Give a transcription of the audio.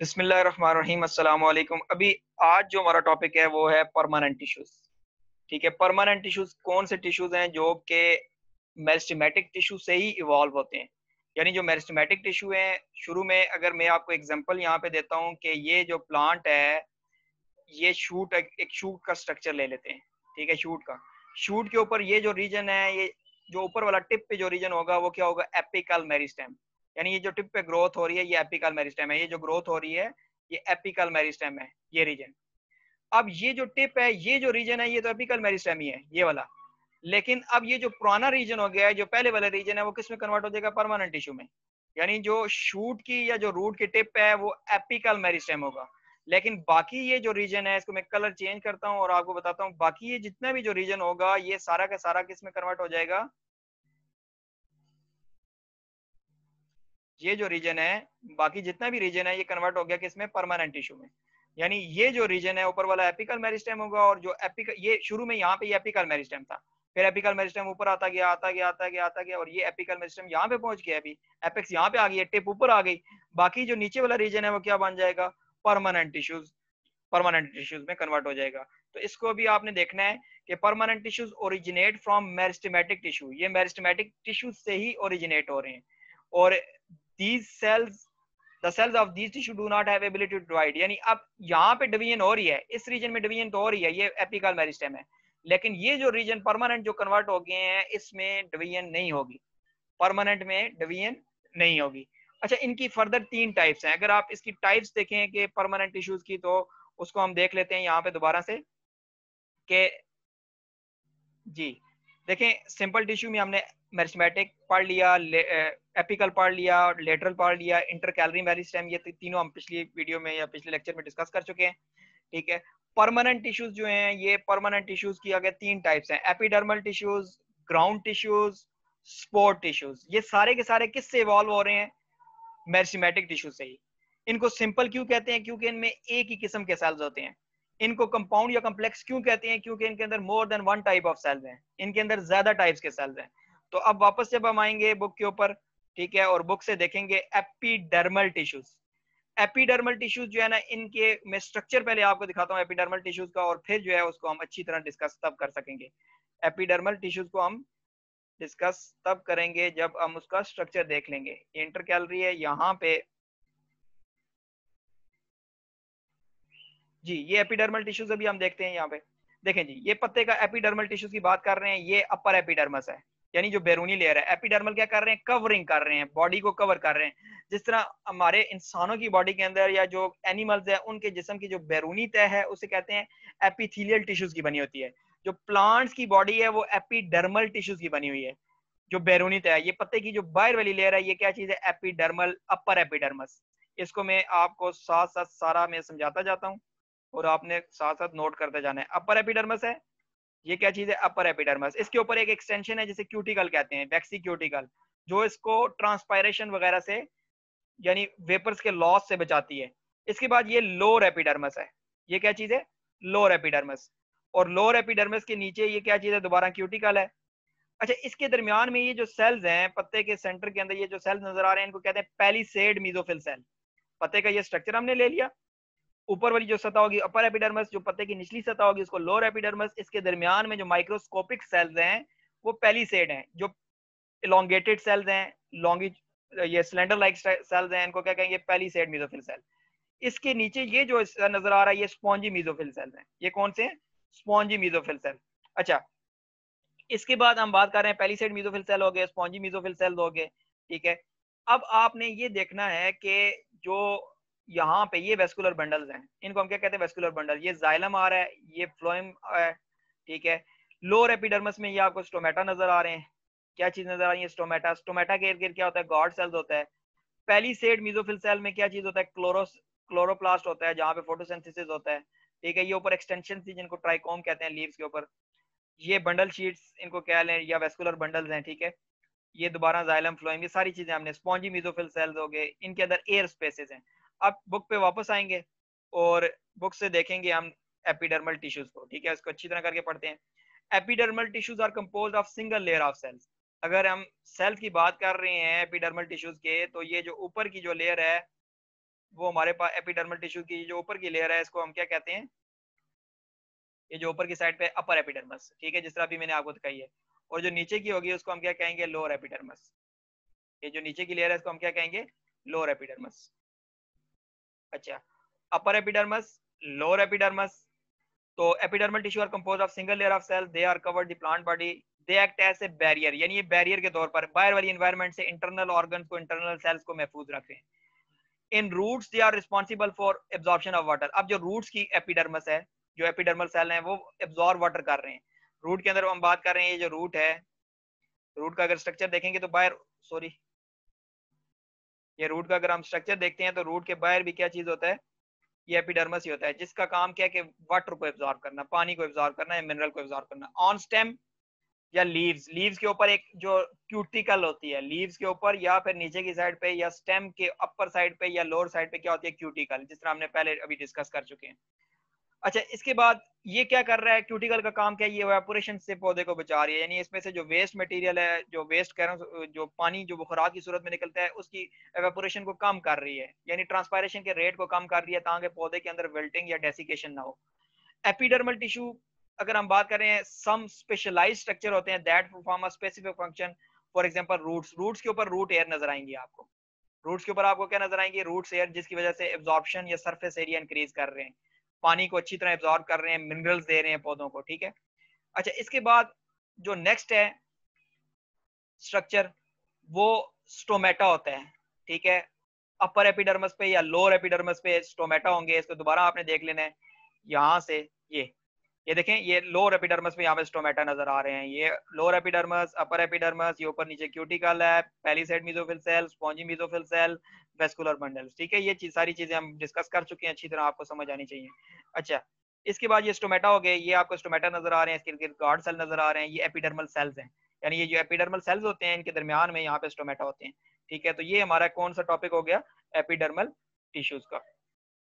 बिस्मिल्लाहिर्रहमानिर्रहीम अस्सलाम वालेकुम। अभी आज जो हमारा टॉपिक है वो है परमानेंट टिश्यूज। ठीक है, परमानेंट टिश्यूज कौन से टिश्यूज हैं जो कि मेरिस्टेमेटिक टिश्यू से ही इवॉल्व होते हैं। यानी जो मेरिस्टेमेटिक टिश्यू है, शुरू में अगर मैं आपको एग्जांपल यहाँ पे देता हूँ कि ये जो प्लांट है, ये शूट, एक शूट का स्ट्रक्चर ले लेते हैं। ठीक है, शूट का, शूट के ऊपर ये जो रीजन है, ये जो ऊपर वाला टिप पे जो रीजन होगा वो क्या होगा, एपिकल मेरिस्टेम। यानी ये जो टिप पे ग्रोथ हो रही है ये एपिकल मेरिस्टेम है, ये जो ग्रोथ हो रही है ये एपिकल मेरिस्टेम है, ये रीजन। अब ये जो टिप है, ये जो रीजन है, ये तो एपिकल मेरिस्टेम ही है, ये वाला। लेकिन अब ये जो पुराना रीजन हो गया है, जो पहले वाला रीजन है, वो किस में कन्वर्ट हो जाएगा, परमानेंट टिश्यू में। यानी जो शूट की या जो रूट की टिप है वो एपिकल मेरिस्टेम होगा। लेकिन बाकी ये जो रीजन है, इसको मैं कलर चेंज करता हूँ और आपको बताता हूँ, बाकी ये जितना भी जो रीजन होगा ये सारा का सारा किस में कन्वर्ट हो जाएगा। ये जो रीजन है, बाकी जितना भी रीजन है, ये कन्वर्ट हो गया किसमें, परमानेंट टिश्यू में। यानी ये जो रीजन है ऊपर वाला एपिकल मेरिस्टेम होगा, और जो एपिकल, ये शुरू में यहाँ पे ये एपिकल मेरिस्टेम था, फिर एपिकल मेरिस्टेम ऊपर आता गया आता गया आता गया आता गया, और ये एपिकल मेरिस्टेम यहाँ पे पहुंच गया, अभी एपेक्स यहाँ पे आ गई, टिप ऊपर आ गई। बाकी जो नीचे वाला रीजन है वो क्या बन जाएगा, परमानेंट टिश्यूज, परमानेंट टिश्यूज में कन्वर्ट हो जाएगा। तो इसको भी आपने देखना है कि permanent tissues originate from meristematic tissue, ये मेरिस्टेमेटिक टिश्यूज से ही ओरिजिनेट हो रहे हैं। और these cells, the cells of these tissue do not have ability to divide। यानी अब यहाँ पे डिवीजन हो रही है, इस रीजन में डिवीजन तो हो रही है, ये एपिकल मेरिस्टेम है। लेकिन ये जो रीजन परमानेंट जो कन्वर्ट हो गए हैं, इसमें डिवीजन नहीं होगी, परमानेंट में डिवीजन नहीं होगी। अच्छा, इनकी फर्दर तीन टाइप्स हैं। अगर आप इसकी टाइप्स देखें कि परमानेंट टिश्यूज की, तो उसको हम देख लेते हैं यहाँ पे दोबारा से कि, जी देखें, सिंपल टिश्यू में हमने मेरिस्टेमेटिक पढ़ लिया, एपिकल पढ़ लिया, लेटरल पढ़ लिया, इंटरकैलरी मेरिस्टेम, ये तीनों हम पिछली वीडियो में या पिछले लेक्चर में डिस्कस कर चुके हैं। ठीक है, परमानेंट टिश्यूज जो हैं, ये परमानेंट टिश्यूज की अगर तीन टाइप्स हैं, epidermal tissues, ground tissues, spore tissues. ये सारे के सारे किससे इवॉल्व हो रहे हैं, मेरिस्टेमेटिक टिश्यू से ही। इनको सिंपल क्यों कहते हैं, क्योंकि इनमें एक ही किस्म के सेल्स होते हैं। इनको कंपाउंड या कम्प्लेक्स क्यों कहते हैं, क्योंकि इनके अंदर more than one type of cells हैं, इनके अंदर ज्यादा टाइप्स के सेल्स हैं। तो अब वापस जब हम आएंगे बुक के ऊपर, ठीक है, और बुक से देखेंगे एपिडर्मल टिश्यूज। एपिडर्मल टिश्यूज जो है ना, इनके मैं स्ट्रक्चर पहले आपको दिखाता हूँ एपिडर्मल टिश्यूज का, और फिर जो है उसको हम अच्छी तरह डिस्कस तब कर सकेंगे। एपिडर्मल टिश्यूज को हम डिस्कस तब करेंगे जब हम उसका स्ट्रक्चर देख लेंगे। इंटर कैलोरी है यहाँ पे, जी ये एपिडर्मल टिश्यूज अभी हम देखते हैं यहाँ पे। देखें जी, ये पत्ते का एपिडर्मल टिश्यूज की बात कर रहे हैं, ये अपर एपिडर्मस है, यानी जो बैरूनी लेयर है। एपिडर्मल क्या कर रहे हैं, कवरिंग कर रहे हैं, बॉडी को कवर कर रहे हैं। जिस तरह हमारे इंसानों की बॉडी के अंदर या जो एनिमल्स है उनके जिस्म की जो बैरूनी तह है उसे कहते हैं एपिथेलियल टिश्यूज की बनी होती है। जो प्लांट्स की बॉडी है वो एपिडर्मल टिश्यूज की बनी हुई है, जो बैरूनी तह है। ये पत्ते की जो बाहर वाली लेयर है, ये क्या चीज है, एपिडर्मल, अपर एपिडर्मस। इसको मैं आपको साथ साथ सारा मैं समझाता जाता हूँ और आपने साथ साथ नोट करते जाना है। अपर एपिडर्मस है, ये क्या चीज है, अपर एपिडर्मस। इसके ऊपर एक एक्सटेंशन है जिसे क्यूटिकल कहते हैं, वैक्सी क्यूटिकल, जो इसको ट्रांसपायरेशन वगैरह से, यानी वेपर्स के लॉस से बचाती है। इसके बाद ये लोअर एपिडर्मस है, ये क्या चीज है, लोअर एपिडर्मस। और लोअर एपिडर्मस के नीचे ये क्या चीज है, दोबारा क्यूटिकल है। अच्छा, इसके दरमियान में ये जो सेल्स हैं पत्ते के सेंटर के अंदर, ये जो सेल्स नजर आ रहे हैं इनको कहते हैं पैलिसेड मीजोफिल सेल। पत्ते का ये स्ट्रक्चर हमने ले लिया। ऊपर वाली जो सतह होगी अपर एपिडर्मस, जो पत्ते की निचली सतह होगी उसको लोअर एपिडर्मस। इसके दरमियान में जो माइक्रोस्कोपिक सेल्स हैं वो पैलिसेड हैं, जो इलोंगेटेड सेल्स हैं, लॉन्गी, ये सिलेंडर लाइक सेल्स हैं, इनको क्या कहेंगे, पैलिसेड मीजोफिल सेल। इसके नीचे ये जो नजर आ रहा है ये स्पॉन्जी मीजोफिल सेल्स हैं। ये कौन से हैं, स्पॉन्जी मीजोफिल सेल। अच्छा, इसके बाद हम बात कर रहे हैं पैलिसेड मीजोफिल सेल हो गए, स्पॉन्जी मीजोफिल सेल हो गए। ठीक है, अब आपने ये देखना है कि जो यहाँ पे ये वेस्कुलर बंडल्स हैं, इनको हम क्या कहते हैं, वेस्कुलर बंडल। ये जाइलम आ रहा है, ये फ्लोएम है। ठीक है, लोअर एपिडर्मस में ये आपको स्टोमेटा नजर आ रहे हैं। क्या चीज नजर आ रही है, स्टोमेटा। स्टोमेटा के इर्द गिर्द क्या होता है, गॉड सेल्स होता है। पैलिसेड मीजोफिल सेल में क्या चीज होता है, क्लोरोप्लास्ट होता है, जहाँ पे फोटोसिंथेसिस होता है। ठीक है, ये ऊपर एक्सटेंशन थी जिनको ट्राइकोम कहते हैं, लीव्स के ऊपर। ये बंडल शीट्स इनको कह लें, या वेस्कुलर बंडल्स हैं। ठीक है, ये दोबारा जाइलम, फ्लोएम, ये सारी चीजें हमने, स्पॉन्जी मीजोफिल सेल्स हो गए, इनके अंदर एयर स्पेसेस हैं। अब बुक पे वापस आएंगे और बुक से देखेंगे हम एपिडर्मल टिश्यूज को। ठीक है, इसको अच्छी तरह करके पढ़ते हैं। Epidermal tissues are composed of single layer of cells. अगर हम सेल्स की बात कर रहे हैं एपिडर्मल टिश्यूज के, तो ये जो ऊपर की जो लेयर है वो हमारे पास एपिडर्मल टिश्यू की जो ऊपर की लेयर है इसको हम क्या कहते हैं, ये जो ऊपर की साइड पे अपर एपिडर्मस, ठीक है, जिस तरह अभी मैंने आपको दिखाई है। और जो नीचे की होगी उसको हम क्या कहेंगे, लोअर एपिडर्मस। ये जो नीचे की लेयर है इसको हम क्या कहेंगे, लोअर एपिडर्मस। अच्छा, अपर एपिडर्मस, लोअर एपिडर्मस। तो epidermal tissue are compose of single layer of cell, they are covered the plant body, they act as a barrier, यानी ये बैरियर के तौर पर बाहर वाली एनवायरनमेंट से इंटरनल ऑर्गन्स को, इंटरनल सेल्स को महफूज रखते हैं। In roots they are responsible for absorption of water. अब जो रूट्स की एपिडर्मस है, जो एपिडर्मल सेल हैं वो एब्जॉर्ब वाटर कर रहे हैं। रूट के अंदर हम बात कर रहे हैं, ये जो रूट है, रूट का अगर स्ट्रक्चर देखेंगे तो बाहर, सॉरी, ये रूट का अगर हम स्ट्रक्चर देखते हैं तो रूट के बाहर भी क्या चीज होता है, ये एपिडर्मस ही होता है, जिसका काम क्या है कि वाटर को एब्जॉर्ब करना, पानी को एब्जॉर्ब करना या मिनरल को एब्जॉर्ब करना। ऑन स्टेम या लीव्स, लीव्स के ऊपर एक जो क्यूटिकल होती है, लीव्स के ऊपर या फिर नीचे की साइड पे या स्टेम के अपर साइड पे या लोअर साइड पे क्या होती है, क्यूटिकल, जिस तरह हमने पहले अभी डिस्कस कर चुके हैं। अच्छा, इसके बाद ये क्या कर रहा है, क्यूटिकल का काम क्या है, ये इवेपोरेशन से पौधे को बचा रही है, यानी इसमें से जो वेस्ट मटेरियल है, जो वेस्ट कह रहा हूँ, जो पानी जो बुखारात की सूरत में निकलता है उसकी इवेपोरेशन को कम कर रही है, यानी ट्रांसपायरेशन के रेट को कम कर रही है, ताकि पौधे के अंदर विल्टिंग या डेसिकेशन ना हो। एपिडर्मल टिश्यू अगर हम बात कर रहे हैं, सम स्पेशलाइज्ड स्ट्रक्चर होते हैं that perform a specific function. For example roots, roots के ऊपर रूट एयर नजर आएंगी आपको, रूट्स के ऊपर आपको क्या नजर आएंगे, रूट्स एयर, जिसकी वजह से एब्जॉर्प्शन या सरफेस एरिया इंक्रीज कर रहे हैं, पानी को अच्छी तरह एब्जॉर्ब कर रहे हैं, मिनरल्स दे रहे हैं पौधों को, ठीक है। अच्छा, इसके बाद जो नेक्स्ट है स्ट्रक्चर, वो स्टोमेटा होता है, ठीक है। अपर एपिडर्मस पे या लोअर एपिडर्मस पे स्टोमेटा होंगे, इसको दोबारा आपने देख लेना है। यहाँ से ये देखें, ये लोअर एपिडर्मस में यहाँ पे स्टोमेटा नजर आ रहे हैं, ये लोअर एपिडर्मस, अपर एपिडर्मस, ये ऊपर नीचे क्यूटिकल है, palisade mesophyll cell, spongy mesophyll cell, vascular bundles, ठीक है। ये सारी चीजें हम डिस्कस कर चुके हैं, अच्छी तरह आपको समझ आनी चाहिए। अच्छा, इसके बाद ये स्टोमेटा हो गए, ये आपको स्टोमेटा नजर आ रहे हैं, इसके इर्द गार्ड सेल नजर आ रहे हैं, ये एपिडर्मल सेल्स हैं, यानी ये जो एपिडर्मल सेल्स होते हैं इनके दरमियान में यहाँ पे स्टोमेटा होते हैं, ठीक है। तो ये हमारा कौन सा टॉपिक हो गया, एपिडर्मल टिश्यूज का।